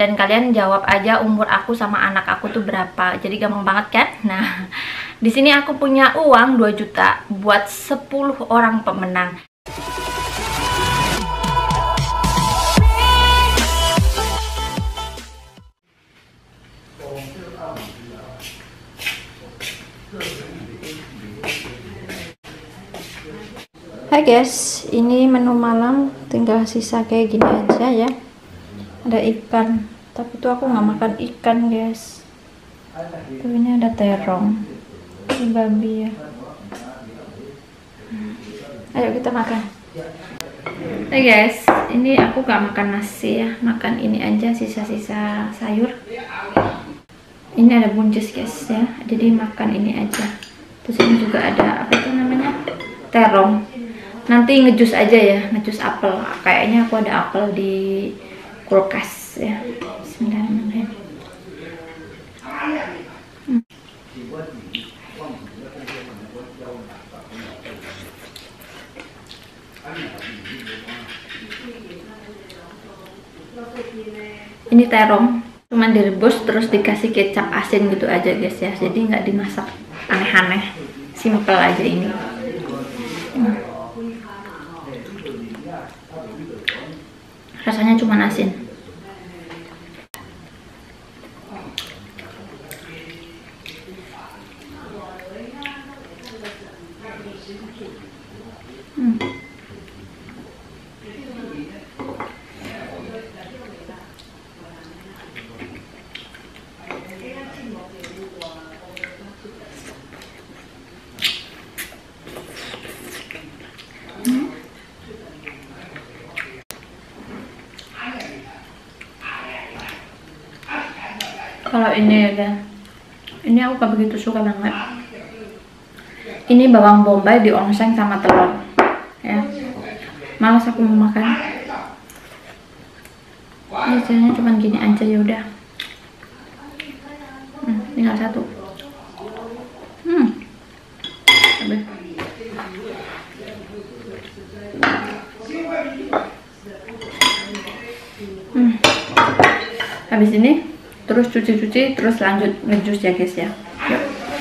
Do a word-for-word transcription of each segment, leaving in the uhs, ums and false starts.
Dan kalian jawab aja umur aku sama anak aku tuh berapa. Jadi gampang banget kan? Nah, di sini aku punya uang dua juta buat sepuluh orang pemenang. Hai guys, ini menu malam, tinggal sisa kayak gini aja ya. Ada ikan, tapi tuh aku nggak makan ikan guys. Tuh ini ada terong, ini babi ya. Ayo kita makan. Hai guys, ini aku nggak makan nasi ya, makan ini aja sisa-sisa sayur. Ini ada buncis guys ya, jadi makan ini aja. Terus ini juga ada apa itu namanya, terong. Nanti ngejus aja ya, ngejus apel. Kayaknya aku ada apel di kulkas ya. Bismillahirrahmanirrahim. Hmm. Ini terong, cuman direbus terus dikasih kecap asin gitu aja guys ya. Jadi nggak dimasak aneh-aneh, simple aja ini. Hmm. Rasanya cuma asin. Hmm. Kalau ini ya, ini aku gak begitu suka banget. Ini bawang bombay diongseng sama telur, ya. Malas aku mau makan. Biasanya cuma gini aja ya udah. Hmm, tinggal satu. Hmm, habis. Hmm. Habis ini terus cuci-cuci, terus lanjut ngejus ya guys ya. Yuk.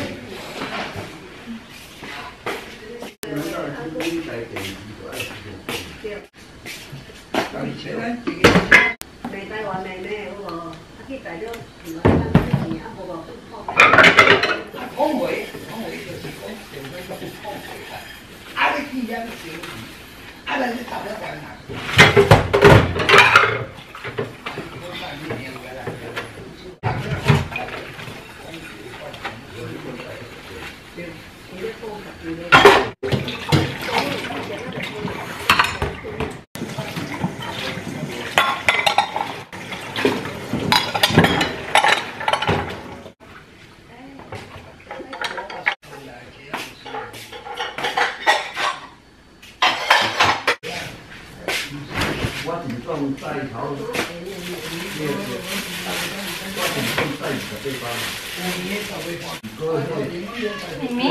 Mimi?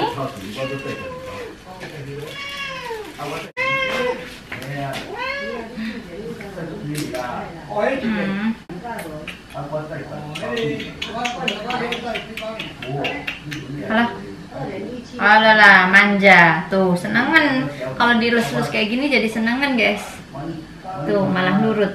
Hmm. Alah. Alah lah, manja. Tuh, senengan. Kalau dilus-lus kayak gini jadi senengan, guys. Tuh, malah nurut.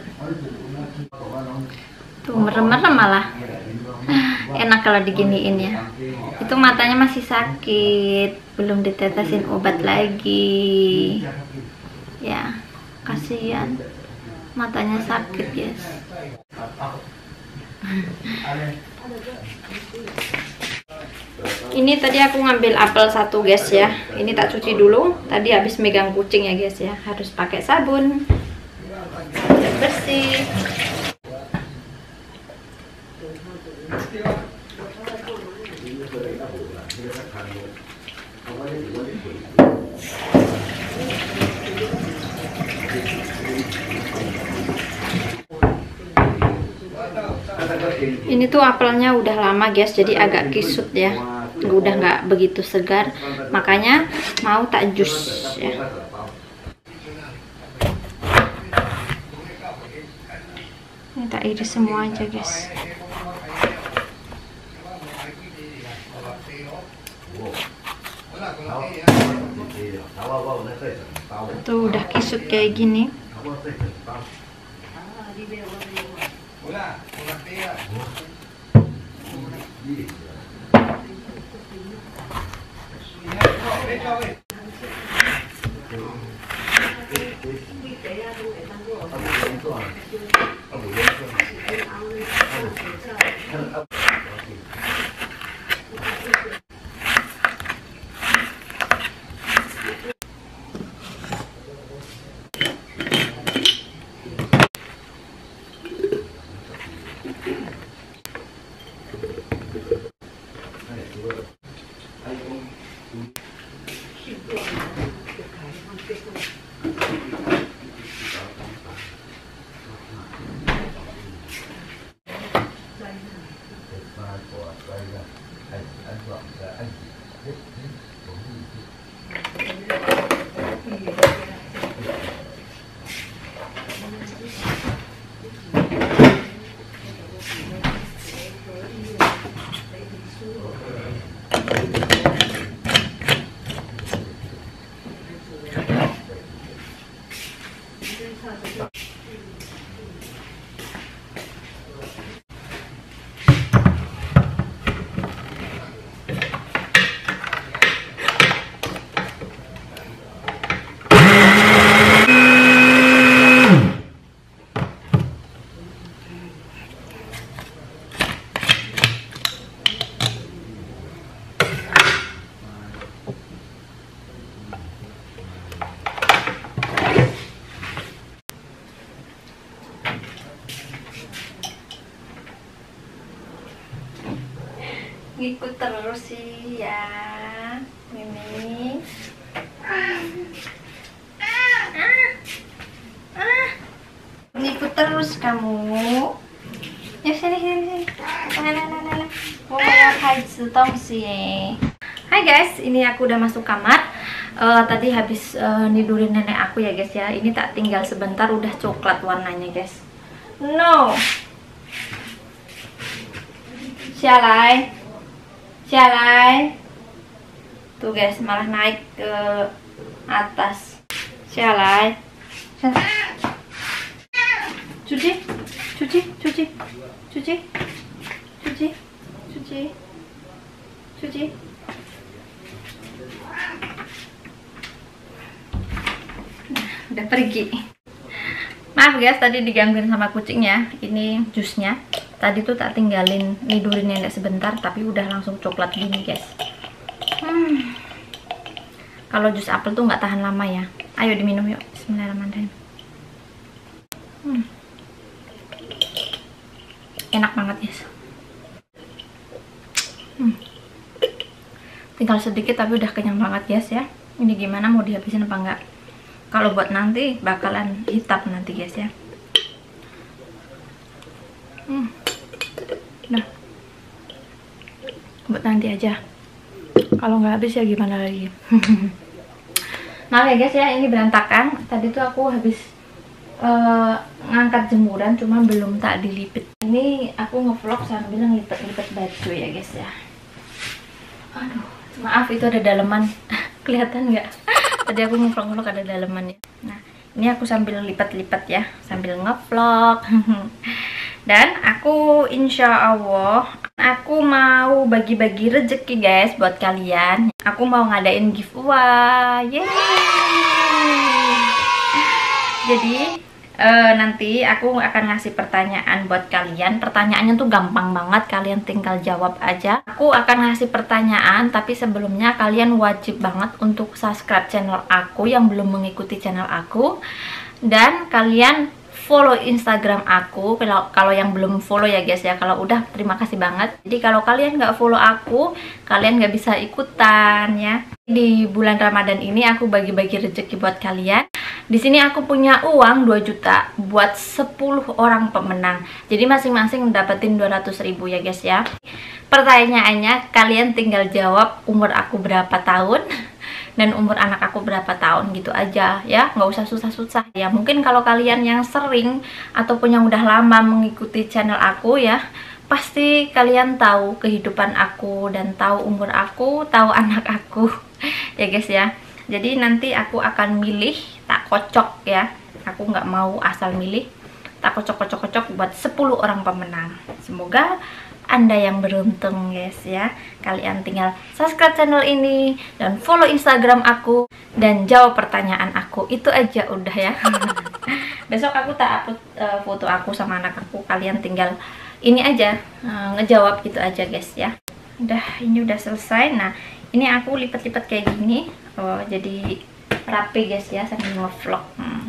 Tuh, merem-merem malah. Enak kalau diginiin ya. Itu matanya masih sakit, belum ditetesin obat lagi. Ya, kasihan. Matanya sakit, guys. Ini tadi aku ngambil apel satu guys ya. Ini tak cuci dulu. Tadi habis megang kucing ya guys ya. Harus pakai sabun biar bersih. Ini tuh apelnya udah lama guys, jadi agak kisut ya, udah nggak begitu segar, makanya mau tak jus ya. Ini kita iris semua aja guys. Tuh udah kisut kayak gini. Ngikut terus sih ya, Mimi. Ah. Ah. Ah. Ngikut terus kamu. Ya sini sini sini. Nah, nah, nah, nah. Mau ngapain setong sih? Hai guys, ini aku udah masuk kamar. Uh, tadi habis uh, nidurin nenek aku ya guys ya. Ini tak tinggal sebentar udah coklat warnanya guys. No. Sialai. Sialai. Tuh guys, malah naik ke atas. Sialai. Cuci, cuci, cuci, cuci, cuci, cuci, cuci. Nah, udah pergi. Maaf guys, tadi digangguin sama kucingnya. Ini jusnya. Tadi tuh tak tinggalin nidurin nenek sebentar, tapi udah langsung coklat gini guys. Hmm. Kalau jus apel tuh nggak tahan lama ya. Ayo diminum yuk. Bismillahirrahmanirrahim. Hmm. Enak banget guys. Hmm. Tinggal sedikit tapi udah kenyang banget guys ya. Ini gimana mau dihabisin apa enggak? Kalau buat nanti bakalan hitam nanti guys ya. Hmm. Nah, buat nanti aja. Kalau nggak habis ya gimana lagi. Maaf ya guys ya, ini berantakan. Tadi tuh aku habis uh, ngangkat jemuran, cuma belum tak dilipit. Ini aku ngevlog sambil ngelipet-lipet baju ya guys ya. Aduh, maaf itu ada daleman. Kelihatan nggak? Tadi aku ngevlog-ngevlog ada dalemannya. Nah, ini aku sambil lipat-lipat ya, sambil ngevlog. Dan aku insya Allah aku mau bagi-bagi rezeki guys buat kalian. Aku mau ngadain giveaway. Yeay. Jadi uh, nanti aku akan ngasih pertanyaan buat kalian. Pertanyaannya tuh gampang banget, kalian tinggal jawab aja. Aku akan ngasih pertanyaan, tapi sebelumnya kalian wajib banget untuk subscribe channel aku yang belum mengikuti channel aku. Dan kalian follow Instagram aku kalau kalau yang belum follow ya guys ya. Kalau udah terima kasih banget. Jadi kalau kalian nggak follow aku, kalian nggak bisa ikutan ya. Di bulan Ramadan ini aku bagi-bagi rezeki buat kalian. Di sini aku punya uang dua juta buat sepuluh orang pemenang. Jadi masing-masing dapetin dua ratus ribu ya guys ya. Pertanyaannya kalian tinggal jawab umur aku berapa tahun dan umur anak aku berapa tahun gitu aja ya, nggak usah susah-susah ya. Mungkin kalau kalian yang sering ataupun yang udah lama mengikuti channel aku ya, pasti kalian tahu kehidupan aku dan tahu umur aku, tahu anak aku ya guys ya. Jadi nanti aku akan milih, tak kocok ya, aku nggak mau asal milih, tak kocok-kocok-kocok buat sepuluh orang pemenang. Semoga Anda yang beruntung guys ya. Kalian tinggal subscribe channel ini dan follow Instagram aku dan jawab pertanyaan aku. Itu aja udah ya. Besok aku tak upload uh, foto aku sama anak aku. Kalian tinggal ini aja uh, ngejawab gitu aja guys ya. Udah, ini udah selesai. Nah, ini aku lipat-lipat kayak gini. Oh, jadi rapi guys ya sambil nge-vlog. Hmm.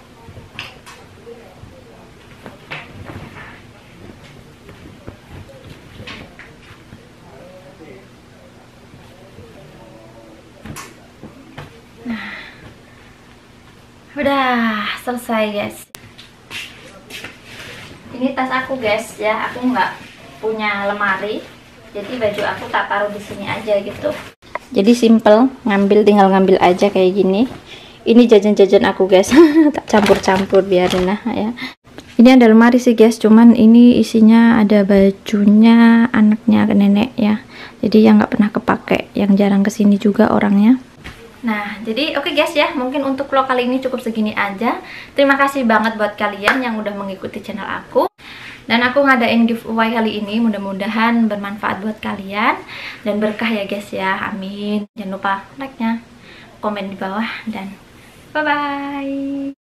Udah selesai guys. Ini tas aku guys ya, aku nggak punya lemari, jadi baju aku tak taruh di sini aja gitu. Jadi simple, ngambil tinggal ngambil aja kayak gini. Ini jajan-jajan aku guys, tak campur-campur biarin lah ya. Ini ada lemari sih guys, cuman ini isinya ada bajunya anaknya ke nenek ya. Jadi yang nggak pernah kepake, yang jarang kesini juga orangnya. Nah, jadi oke okay guys ya, mungkin untuk vlog kali ini cukup segini aja. Terima kasih banget buat kalian yang udah mengikuti channel aku. Dan aku ngadain giveaway kali ini, mudah-mudahan bermanfaat buat kalian dan berkah ya guys ya, amin. Jangan lupa like-nya, komen di bawah, dan bye-bye.